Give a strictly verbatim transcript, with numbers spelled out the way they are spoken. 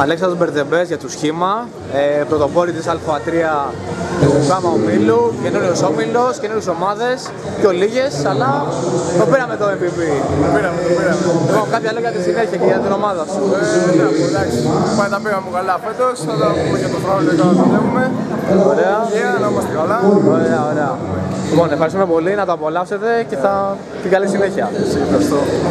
Αλέξανδρος Μπερδεμπές για το σχήμα, ε, πρωτοπόροι της Α τρία του Γάμα Ομίλου, καινούριος όμιλος, καινούριες ομάδες, πιο λίγες, αλλά το πήραμε το εμ βι πι. Το πήραμε, το πήραμε. Λοιπόν, κάποια λόγια για τη συνέχεια και για την ομάδα σου. Ε, ναι, εντάξει, πάει τα πήγαμε καλά φέτος, θα τα πούμε και το χρόνο και να το βλέπουμε. Ωραία. Και να είμαστε καλά. Ωραία, ωραία. Λοιπόν, ευχαριστούμε πολύ, να το απολαύσετε και θα την καλή συνέχεια. Ευχαριστώ.